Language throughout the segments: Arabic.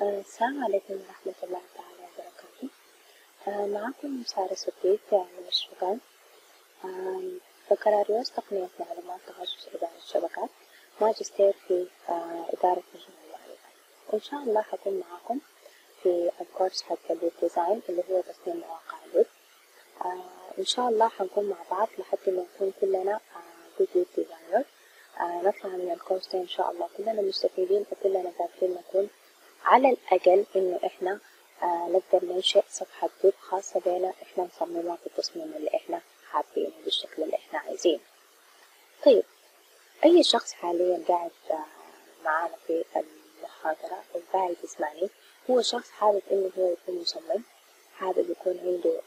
السلام عليكم ورحمة الله تعالى وبركاته. معكم سارة صديق من السودان. بكالوريوس تقنية معلومات تخصص إدارة الشبكات، ماجستير في إدارة نظم المعلومات. وإن شاء الله حكون معاكم في الكورس حق الويب ديزاين اللي هو تصميم مواقع الويب. إن شاء الله حنكون مع بعض لحد ما نكون كلنا جود ويب ديزاينر. نطلع من الكورس ده إن شاء الله كلنا مستفيدين وكلنا قادرين نكون على الأقل إنه إحنا نقدر ننشئ صفحة ويب خاصة بنا إحنا نصممها بالتصميم اللي إحنا حابينه بالشكل اللي إحنا عايزينه. طيب، أي شخص حاليا قاعد معانا في المحاضرة أو قاعد يسمعني هو شخص حابب إنه هو يكون مصمم، حابب يكون عنده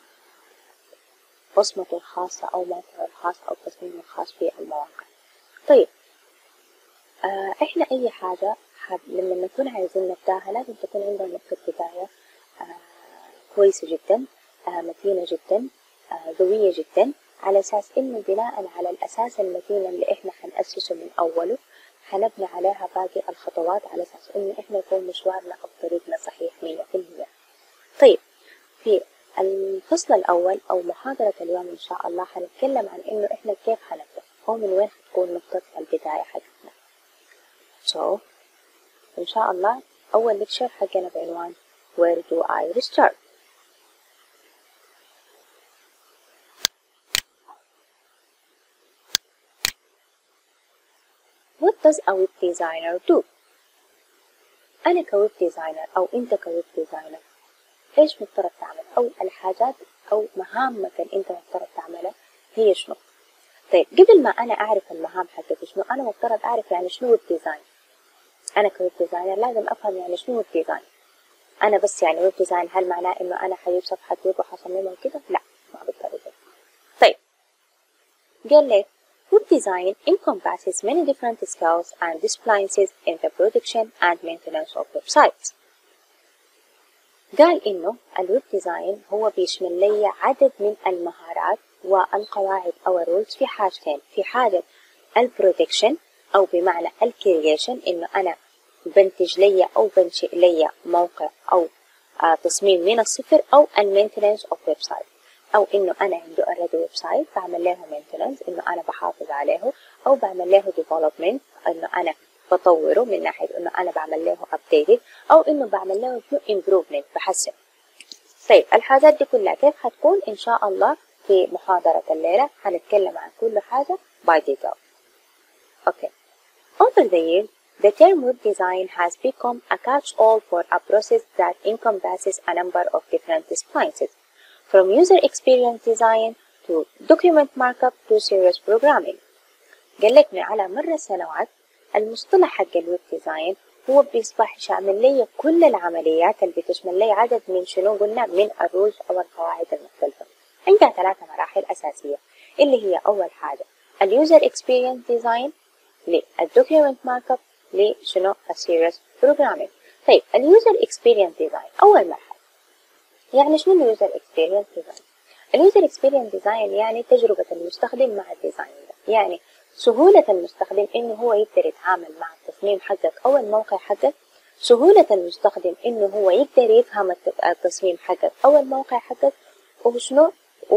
بصمته الخاصة أو موقعه الخاص أو تصميمه الخاص في المواقع. طيب، إحنا أي حاجة لما نكون عايزين نبدأها لازم تكون عندنا نقطة بداية كويسة جدا، متينة جدا، قوية جدا، على أساس إنه بناء على الأساس المتين اللي إحنا حنأسسه من أوله حنبني عليها باقي الخطوات على أساس إنه إحنا يكون مشوارنا أو طريقنا صحيح 100%. طيب، في الفصل الأول أو محاضرة اليوم إن شاء الله حنتكلم عن إنه إحنا كيف حنبدأ أو من وين حتكون نقطة البداية حقتنا. إن شاء الله أول لكشر حقنا بعنوان Where do I start؟ What does a web designer do؟ أنا كويب ديزاينر أو أنت كويب ديزاينر إيش مفترض تعمل؟ أو الحاجات أو مهامك اللي أنت مفترض تعملها هي شنو؟ طيب، قبل ما أنا أعرف المهام حقتي شنو، أنا مفترض أعرف يعني شنو ويب ديزاين. أنا كويب ديزاينر لازم أفهم يعني شنو ويب ديزاين. أنا بس يعني ويب ديزاين هل معناه إنه أنا حجيب صفحة ويب وحصممها كده؟ لا، ما بالطريقة. طيب، قال لك Web design encompasses many different skills and disciplines in the production and maintenance of websites. قال إنه الويب ديزاين هو بيشمل لي عدد من المهارات والقواعد أو الرولز في حاجتين، في حاجة البرودكشن أو بمعنى الكرييشن إنه أنا بنتج لي أو بنشئ لي موقع أو تصميم من الصفر، أو المينتننس أوف ويب سايت أو إنه أنا عندي already ويب سايت بعمل له مينتننس إنه أنا بحافظ عليه، أو بعمل له ديفلوبمنت إنه أنا بطوره من ناحية إنه أنا بعمل له updated، أو إنه بعمل له improvement بحسن. طيب، الحاجات دي كلها كيف حتكون؟ إن شاء الله في محاضرة الليلة هنتكلم عن كل حاجة by detail. Okay. Over the years, the term web design has become a catch-all for a process that encompasses a number of different disciplines, from user experience design to document markup to serious programming. قال لك على مر السنوات المصطلح حق الويب ديزاين هو بيصبح شامل لي كل العمليات اللي بتشمل لي عدد من شنو قلنا من الرولز أو القواعد المختلفة. عندها 3 مراحل أساسية اللي هي أول حاجة اليوزر اكسبيرينس ديزاين، للدوكيومنت مارك اب، لشنو السيريس بروجرامينج. طيب، اليوزر اكسبيرينس ديزاين أول مرحلة يعني شنو اليوزر اكسبيرينس ديزاين؟ اليوزر اكسبيرينس ديزاين يعني تجربة المستخدم مع الديزاين ده، يعني سهولة المستخدم إنه هو يقدر يتعامل مع التصميم حقك أو الموقع حقك، سهولة المستخدم إنه هو يقدر يفهم التصميم حقك أو الموقع حقك، وشنو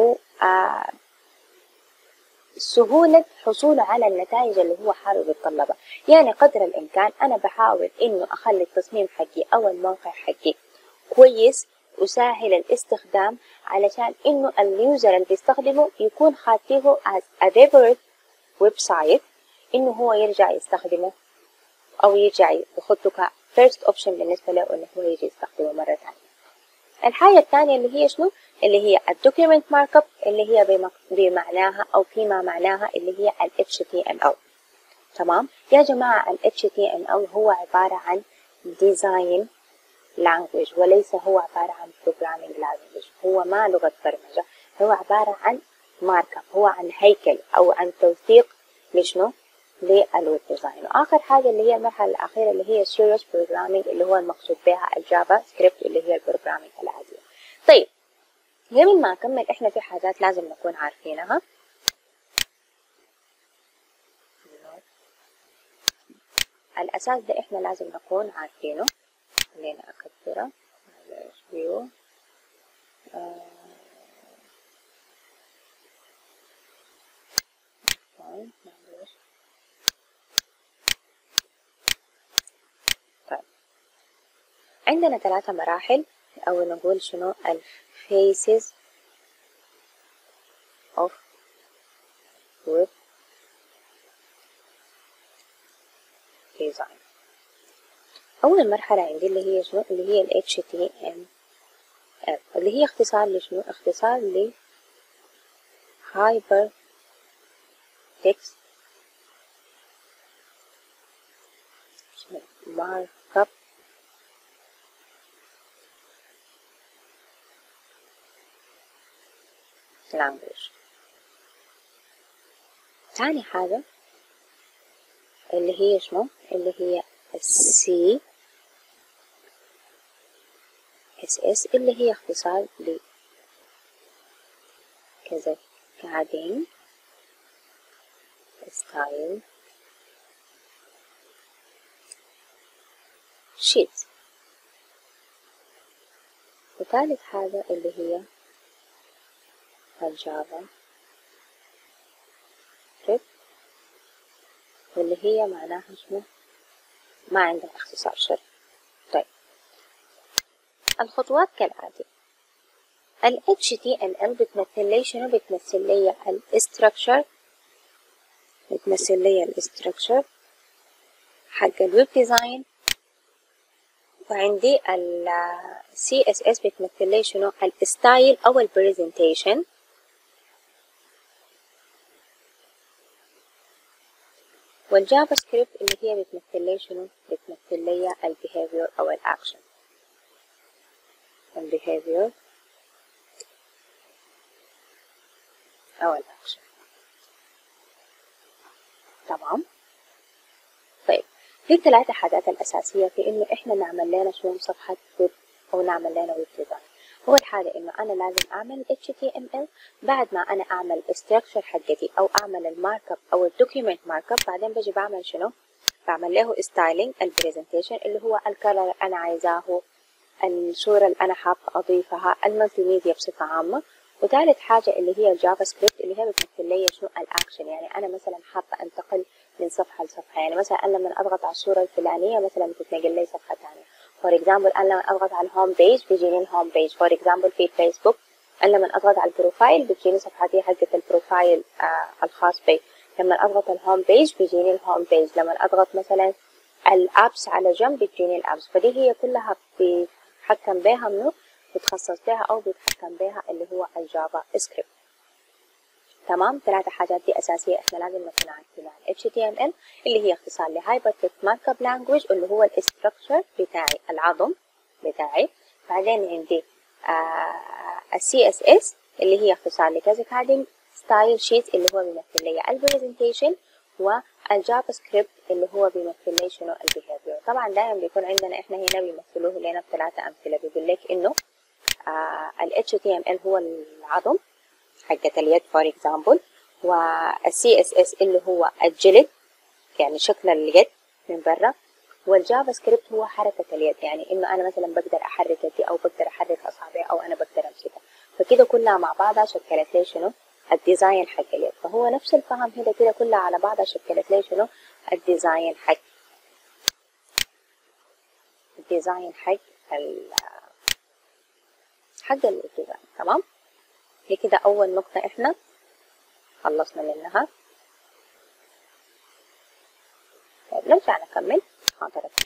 سهولة حصوله على النتائج اللي هو حابب يتطلبها. يعني قدر الإمكان أنا بحاول إنه أخلي التصميم حقي أو الموقع حقي كويس وسهل الاستخدام علشان إنه اليوزر اللي بيستخدمه يكون خاطيه as a favorite ويب سايت، إنه هو يرجع يستخدمه أو يرجع يخطه ك first option بالنسبة له إنه هو يجي يستخدمه مرة ثانية. الحاجة الثانية اللي هي شنو؟ اللي هي الدوكيومنت مارك اب، اللي هي بمعناها أو فيما معناها اللي هي ال HTML. تمام يا جماعة، ال HTML هو عبارة عن design language وليس هو عبارة عن programming language. هو ما لغة برمجة، هو عبارة عن مارك اب، هو عن هيكل أو عن توثيق لشنو؟ للويب ديزاين. وآخر حاجة اللي هي المرحلة الأخيرة اللي هي serious programming اللي هو المقصود بها الجافا سكريبت اللي هي البروجرامينج العادية. طيب، قبل ما أكمل إحنا في حاجات لازم نكون عارفينها. الأساس ده إحنا لازم نكون عارفينه. خلينا أكبره فيو. طيب عندنا 3 مراحل، أو نقول شنو phases of web design. أول مرحلة عندي اللي هي شنو؟ اللي هي ال HTML، اللي هي اختصار لشنو؟ اختصار ل Hypertext Markup Language. تاني حاجة اللي هي شنو؟ اللي هي CSS، اللي هي اختصار ل كذا Cascading Style Sheet. وثالث حاجة اللي هي الجافا سكريبت، واللي هي معناها شنو؟ ما عندها اختصار شرعي. طيب الخطوات كالآتي. ال HTML بتمثل لي شنو؟ بتمثل لي الاستراكشر، بتمثل لي الاستراكشر حق الويب ديزاين، وعندي ال CSS بتمثل لي شنو؟ الستايل أو البرزنتيشن، والجافا سكريبت اللي هي بتمثل لي شنو؟ بتمثل لي البيهيفير أو الأكشن، البيهيفير أو الأكشن. تمام. طيب دي ال3 حاجات الأساسية في إنه إحنا نعمل لنا شنو؟ صفحة ويب أو نعمل لنا ويب ديزاين. أول حاجة إنه أنا لازم أعمل HTML، بعد ما أنا أعمل structure حقتي أو أعمل المارك اب أو الدوكيومنت مارك اب، بعدين بجي بعمل شنو؟ بعمل له ستايلينج البرزنتيشن اللي هو الكلر اللي أنا عايزاه، الصورة اللي أنا حابة أضيفها، الملتي ميديا بصفة عامة. وثالث حاجة اللي هي الجافا سكريبت اللي هي بتمثل لي شنو؟ الأكشن. يعني أنا مثلا حابة أنتقل من صفحة لصفحة، يعني مثلا أنا لما أضغط على الصورة الفلانية مثلا بتنقل لي صفحة ثانية. فور اكزامبل أنا لما أضغط على الهوم بيج بيجيني الهوم بيج. فور اكزامبل في فيسبوك أنا لما أضغط على البروفايل بتجيني صفحتي حقة البروفايل الخاص بي. لما أضغط الهوم بيج بيجيني الهوم بيج. لما أضغط مثلا الأبس على جنب بتجيني الأبس. فدي هي كلها بيتحكم بها منه، بتخصص بها أو بيتحكم بها اللي هو الجافا سكريبت. تمام. 3 حاجات دي أساسية إحنا لازم نكون عارفينها. HTML اللي هي اختصار ل Hypertext Markup Language اللي هو الاستراكشر بتاعي، العظم بتاعي. بعدين عندي CSS اللي هي اختصار ل Cascading Style Sheet اللي هو بيمثل لي البرزنتيشن، والجافا سكريبت اللي هو بيمثل لي شنو؟ البيهيفير. طبعا دائما بيكون عندنا إحنا هنا بيمثلوه لنا ب3 أمثلة. بيقول لك إنه ال HTML هو العظم حقة اليد فور اكزامبل، والسي اس اس اللي هو الجلد يعني شكل اليد من برا، والجافا سكريبت هو حركة اليد، يعني انه انا مثلا بقدر احرك يدي او بقدر احرك اصابعي او انا بقدر امسكها. فكده كلها مع بعضها شكلت لي شنو؟ الديزاين حق اليد. فهو نفس الفهم هنا كده كلها على بعضها شكلت لي شنو؟ الديزاين حق الديزاين. تمام. دي كده اول نقطة احنا خلصنا منها. طيب نرجع نكمل محاضرتنا.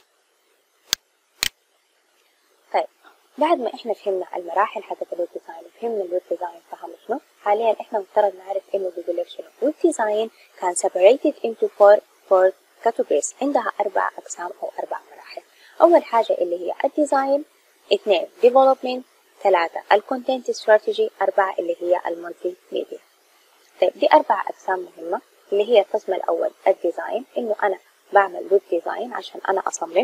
طيب بعد ما احنا فهمنا المراحل حقت الويب ديزاين وفهمنا الويب ديزاين فهم شنو، حاليا احنا مفترض نعرف انه بيقول لك شنو ويب ديزاين كان separated into four categories. عندها 4 اقسام او 4 مراحل. اول حاجة اللي هي الديزاين، 2 development، 3 الكونتنت استراتيجي، 4 اللي هي المالتي ميديا. طيب دي 4 اقسام مهمة. اللي هي القسم الاول الديزاين، انه انا بعمل ويب ديزاين عشان انا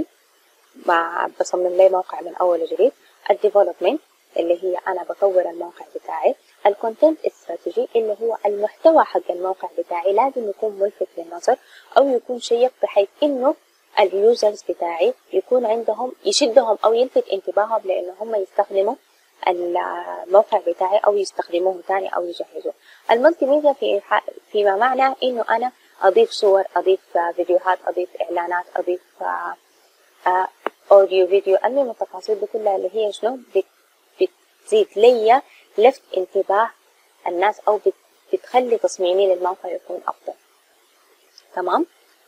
بصمم لي موقع من اول وجديد. الديفلوبمنت اللي هي انا بطور الموقع بتاعي. الكونتنت استراتيجي اللي هو المحتوى حق الموقع بتاعي لازم يكون ملفت للنظر او يكون شيق بحيث انه اليوزرز بتاعي يكون عندهم يشدهم أو يلفت انتباههم لأنه هم يستخدموا الموقع بتاعي أو يستخدموه تاني أو يجهزوه. الملتي ميديا فيما معنى إنه أنا أضيف صور، أضيف فيديوهات، أضيف إعلانات، أضيف أوديو فيديو، المهم التفاصيل دي كلها اللي هي شنو بتزيد لي لفت انتباه الناس أو بتخلي تصميمي للموقع يكون أفضل. تمام.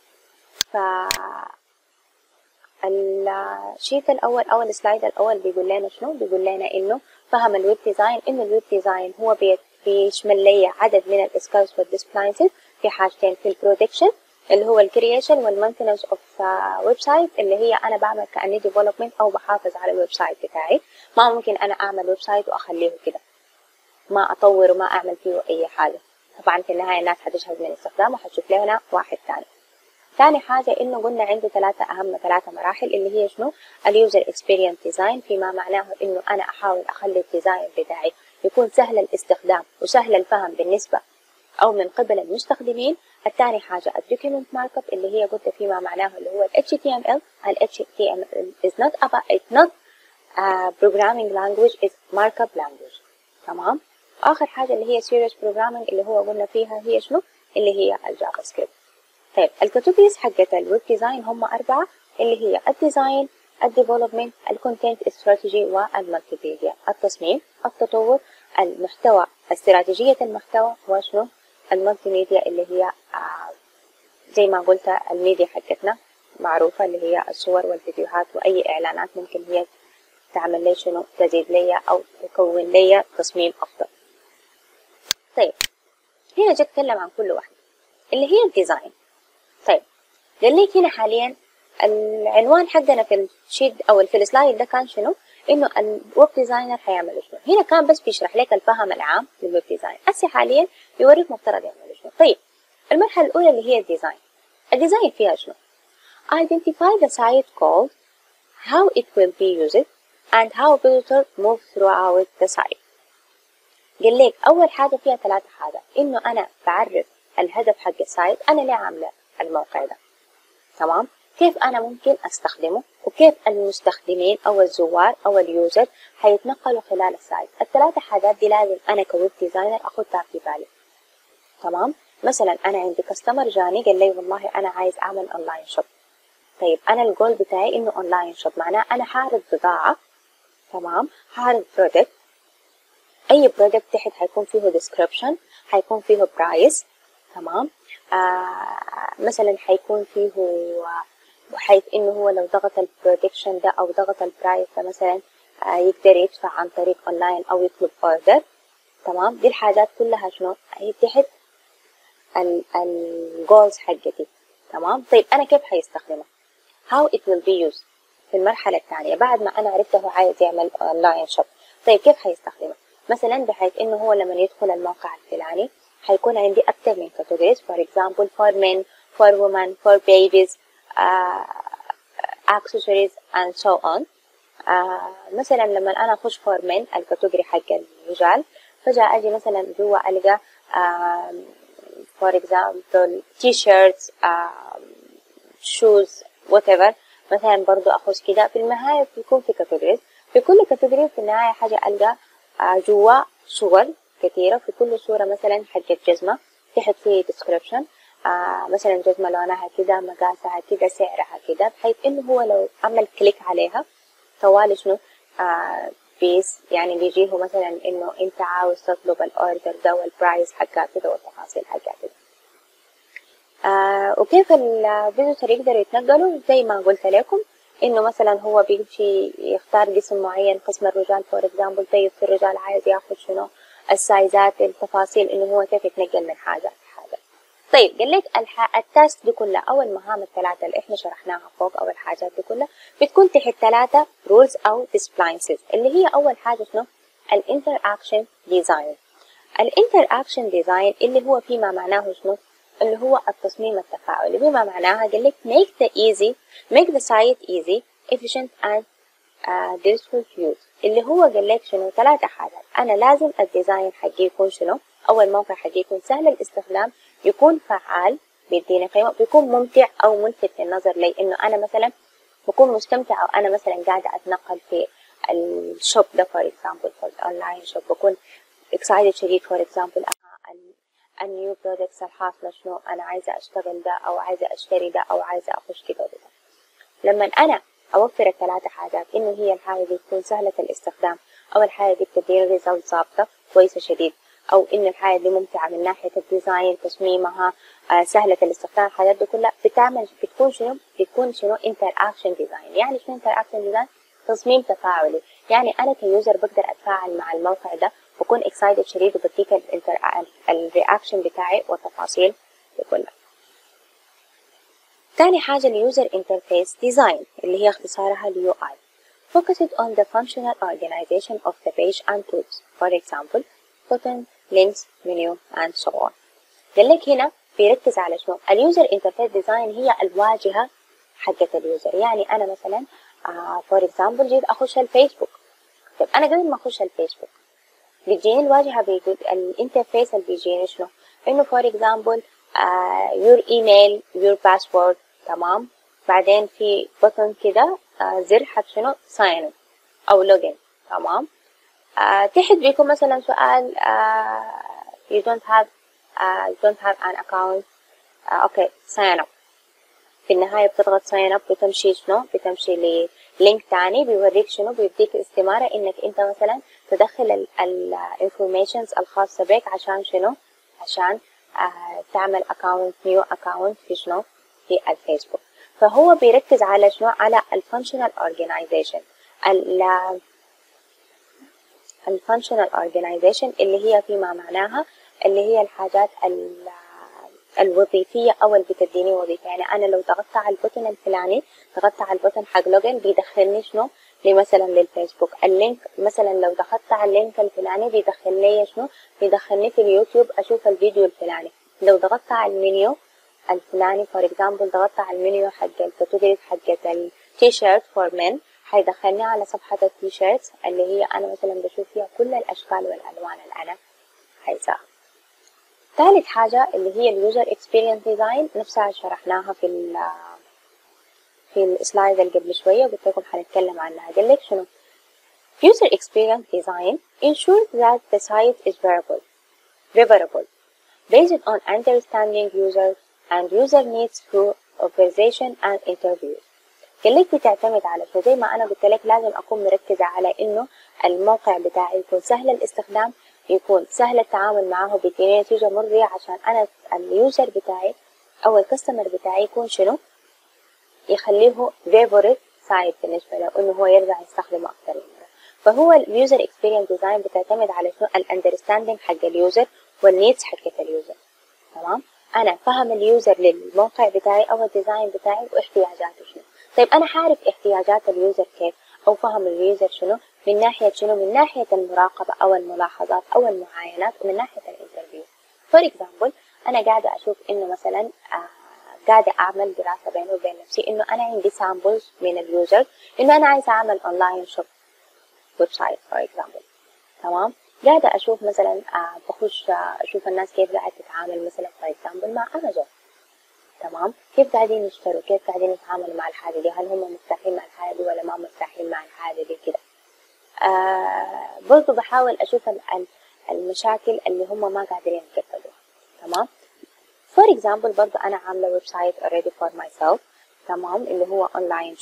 الشيت الأول أو السلايد الأول بيقول لنا شنو؟ بيقول لنا إنه فهم الويب ديزاين، إنه الويب ديزاين هو بيشمل لي عدد من الإسكاوز والديسبلاينسز في حاجتين، في البرودكشن اللي هو الكرييشن والمينتنس اوف ويب سايت، اللي هي أنا بعمل كأني ديفلوبمنت أو بحافظ على الويب سايت بتاعي. ما ممكن أنا أعمل ويب سايت وأخليه كده ما أطور وما أعمل فيه أي حاجة، طبعا في النهاية الناس هتشهد من استخدامه وهتشوف لنا واحد تاني. ثاني حاجة إنه قلنا عنده أهم ثلاثة مراحل اللي هي شنو؟ اليوزر اكسبيرينس ديزاين، فيما معناه إنه أنا أحاول أخلي الديزاين بتاعي يكون سهل الاستخدام وسهل الفهم بالنسبة أو من قبل المستخدمين. الثاني حاجة الدوكيمنت مارك اب اللي هي قلت فيما معناه اللي هو ال HTML. ال HTML is not a programming language, is markup language. تمام. آخر حاجة اللي هي serious programming اللي هو قلنا فيها هي شنو؟ اللي هي الجافا سكريبت. طيب الكاتيجوريز حقت الويب ديزاين هم 4 اللي هي الديزاين، الديفلوبمنت، الكونتنت استراتيجي، والمالتي ميديا، التصميم، التطور، المحتوى، استراتيجية المحتوى، وشنو المالتي ميديا اللي هي زي ما قلت الميديا حقتنا معروفة اللي هي الصور والفيديوهات وأي إعلانات ممكن هي تعمل لي شنو تزيد لي أو تكون لي تصميم أفضل. طيب هنا جيت أتكلم عن كل واحدة اللي هي الديزاين. طيب قال لك هنا حاليا العنوان حقنا في الشيت او في السلايد ده كان شنو؟ انه الويب ديزاينر هيعمل شنو. هنا كان بس بيشرح لك الفهم العام للويب ديزاين، هسه حاليا بيوريك مفترض يعمل شنو. طيب المرحله الاولى اللي هي الديزاين. الديزاين فيها شنو؟ identify the site called, how it will be used and how visitor move throughout the site. قال لك اول حاجه فيها 3 حاجات، انه انا بعرف الهدف حق السايت، انا ليه عامله الموقع ده. تمام. كيف أنا ممكن أستخدمه وكيف المستخدمين أو الزوار أو اليوزر هيتنقلوا خلال السايت. ال3 حاجات دي لازم أنا كويب ديزاينر أخدها في بالي. تمام. مثلا أنا عندي كاستمر جاني قال لي والله أنا عايز أعمل أونلاين شوب. طيب أنا الجول بتاعي إنه أونلاين شوب معناه أنا هعرض بضاعة. تمام. هعرض برودكت، أي برودكت تحت هيكون فيه ديسكريبشن، هيكون فيه برايس. تمام. مثلا هيكون فيه بحيث انه هو لو ضغط البرودكشن ده او ضغط البرايس ده مثلا يقدر يدفع عن طريق اونلاين او يطلب اوردر. تمام. دي الحاجات كلها شنو هي تحت الجولز حقتي. تمام. طيب انا كيف هيستخدمها؟ how it will be used في المرحلة الثانية بعد ما انا عرفت هو عايز يعمل اونلاين شوب. طيب كيف هيستخدمها؟ مثلا بحيث انه هو لما يدخل الموقع الفلاني هيكون عندي أكتر من categories. for example for men, for women, for babies, accessories and so on. مثلا لما أنا أخش for men الكاتيجوري حق الرجال، فجأة أجي مثلا جوا ألقى for example t-shirts, shoes, whatever. مثلا برضو أخش كده في النهاية بيكون في categories، في كل category في النهاية حاجة ألقى جوا صور كثيرة، في كل صورة مثلا حقت جزمة تحت فيه description. مثلا جزمة لونها كده، مقاسها كده، سعرها كده، بحيث انه هو لو عمل كليك عليها طوال شنو بيس يعني بيجيه مثلا انه انت عاوز تطلب الاوردر ده والبرايس حقها كده والتفاصيل حقها كده. وكيف الفيزيتور يقدروا يتنقلوا زي ما قلت لكم انه مثلا هو بيمشي يختار قسم معين، قسم الرجال فور اكزامبل. طيب في الرجال عايز ياخد شنو السايزات، التفاصيل، انه هو كيف يتنقل من حاجه لحاجه. طيب قال لك التاسك دي كلها او المهام ال3 اللي احنا شرحناها فوق او الحاجات دي كلها بتكون تحت 3 رولز او ديسبلاينسز اللي هي اول حاجه شنو الانتر اكشن ديزاين. الانتر اكشن ديزاين اللي هو فيما معناه شنو اللي هو التصميم التفاعلي. بما معناها قال لك make the site easy, efficient and useful to use. اللي هو قال لك شنو 3 حاجات. أنا لازم الديزاين حقي يكون شنو، أو الموقع حقي يكون سهل الاستخدام، يكون فعال، بيديني قيمة، بيكون ممتع أو ملفت للنظر لي، إنه أنا مثلا بكون مستمتعة وأنا مثلا قاعدة أتنقل في الشوب ده for example في الأونلاين شوب، بكون excited شديد for example النيو برودكتس الحاصلة شنو، أنا عايزة أشتغل ده أو عايزة أشتري ده أو عايزة أخش كده وده. لما أنا أوفر الثلاثة حاجات، إنه هي الحاجة دي تكون سهلة الاستخدام، أو الحاجة دي بتديني ريزلت ظابطة كويسة شديد، أو إنه الحاجة دي ممتعة من ناحية الديزاين تصميمها سهلة الاستخدام، الحاجات دي كلها بتكون شنو انتر اكشن ديزاين. يعني شنو انتر اكشن ديزاين؟ تصميم تفاعلي. يعني أنا كيوزر بقدر أتفاعل مع الموقع ده، بكون اكسايتد شديد وبديك الرياكشن بتاعي والتفاصيل دي كلها. تاني حاجة اليوزر انترفيس ديزاين اللي هي اختصارها اليو اي. Focused on the functional organization of the page and tools. For example, button, links, menu, and so on. قال لك هنا بيركز على شنو؟ اليوزر انترفيس ديزاين هي الواجهة حقة اليوزر. يعني أنا مثلا for example جيت أخش الفيسبوك. طيب أنا قبل ما أخش الفيسبوك بيجيني الواجهة، بيقول الانترفيس اللي بيجيني شنو؟ إنه for example your email, your password. تمام. بعدين في بutton كده زر حق شنو sign in أو login. تمام. تحت بيكون مثلا سؤال you don't have an account. okay sign up. في النهاية بتضغط sign up، بتمشي شنو؟ بتمشي للينك تاني بيوريك شنو، بيديك استمارة إنك أنت مثلا تدخل ال informations الخاصة بك عشان شنو؟ عشان تعمل new account في شنو؟ في الفيسبوك. فهو بيركز على شنو؟ على الفانكشنال organization. الفانكشنال organization اللي هي فيما معناها اللي هي الحاجات الوظيفية أو اللي بتديني وظيفة. يعني أنا لو ضغطت على البوتن الفلاني، ضغطت على البوتن حق لوجن، بيدخلني شنو؟ مثلا للفيسبوك. اللينك مثلا لو ضغطت على اللينك الفلاني بيدخل لي شنو؟ بيدخلني في اليوتيوب أشوف الفيديو الفلاني. لو ضغطت على المنيو الفلاني for example، ضغطت على المنيو حق الكاتيجوري حق التيشيرت for men، هيدخلني على صفحة التيشيرت اللي هي أنا مثلا بشوف فيها كل الأشكال والألوان اللي أنا عايزاها. ثالث حاجة اللي هي اليوزر اكسبيرينس ديزاين، نفسها شرحناها في السلايد اللي قبل شوية، قلت لكم هنتكلم عنها. قال لك شنو؟ user experience design ensures that the site is favorable based on understanding users and user needs through observation and interviews. قال لك بتعتمد على شو؟ زي ما أنا قلت لك لازم أكون مركزة على إنه الموقع بتاعي يكون سهل الاستخدام، يكون سهل التعامل معه، بيديني نتيجة مرضية عشان أنا اليوزر بتاعي أو الكاستمر بتاعي يكون شنو؟ يخليه favorite site بالنسبة له، إنه هو يرجع يستخدمه أكثر من مرة. فهو اليوزر اكسبيرينس ديزاين بتعتمد على شنو؟ الاندرستاندينج حق اليوزر والنيدز حقت اليوزر. تمام؟ أنا فهم اليوزر للموقع بتاعي أو الديزاين بتاعي واحتياجاته شنو. طيب أنا حعرف احتياجات اليوزر كيف، أو فهم اليوزر شنو من ناحية شنو؟ من ناحية المراقبة أو الملاحظات أو المعاينات، ومن ناحية الانترفيو. فور اكزامبل أنا قاعدة أشوف إنه مثلا قاعدة أعمل دراسة بيني وبين نفسي إنه أنا عندي سامبلز من اليوزر، إنه أنا عايزة أعمل أونلاين شوب ويب سايت فور اكزامبل. تمام. قاعدة أشوف مثلا بخش أشوف الناس كيف قاعدة تتعامل مثلا فور اكزامبل مع أمازون. تمام. كيف قاعدين يشتروا، كيف قاعدين يتعاملوا مع الحاجة دي، هل هم مرتاحين مع الحاجة دي ولا ما مرتاحين مع الحاجة دي كده. برضو بحاول أشوف المشاكل اللي هم ما قادرين يتقبلوها. تمام. فور اكزامبل برضو أنا عاملة ويب سايت already for myself. تمام. اللي هو أونلاين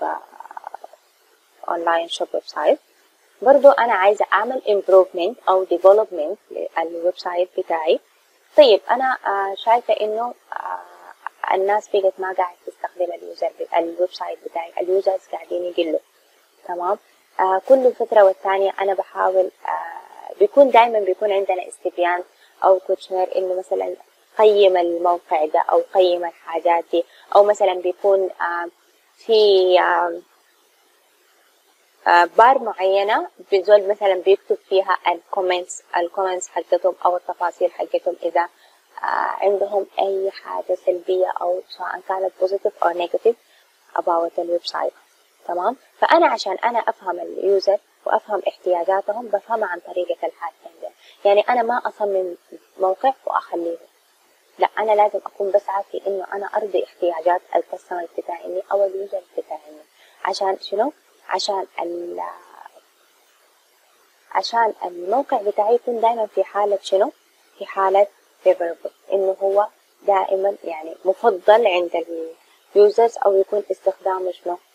شوب ويب سايت. برضو أنا عايزة أعمل improvement أو development للويب سايت بتاعي. طيب أنا شايفة إنه الناس بقت ما قاعد تستخدم الويب سايت بتاعي، اليوزرز قاعدين يقلوا. تمام. كل فترة والتانية أنا بحاول دايما بيكون عندنا استبيان أو كوتشنر إنه مثلا قيم الموقع ده أو قيم الحاجات دي، أو مثلا بيكون في بار معينة بزول مثلا بيكتب فيها الكومنتس حقتهم أو التفاصيل حقتهم إذا عندهم أي حاجة سلبية أو سواء كانت positive أو negative about الويب سايت. تمام. فأنا عشان أنا أفهم اليوزر وأفهم احتياجاتهم بفهمها عن طريقة الحاجتين دي. يعني أنا ما أصمم موقع وأخليه لا، أنا لازم أكون بسعى في إنه أنا أرضي احتياجات الكاستمر بتاعيني أو اليوزر بتاعيني. عشان شنو؟ عشان الموقع بتاعي يكون دائما في حالة شنو؟ في حالة favorable، إنه هو دائما يعني مفضل عند اليوزرز، أو يكون استخدامه شنو؟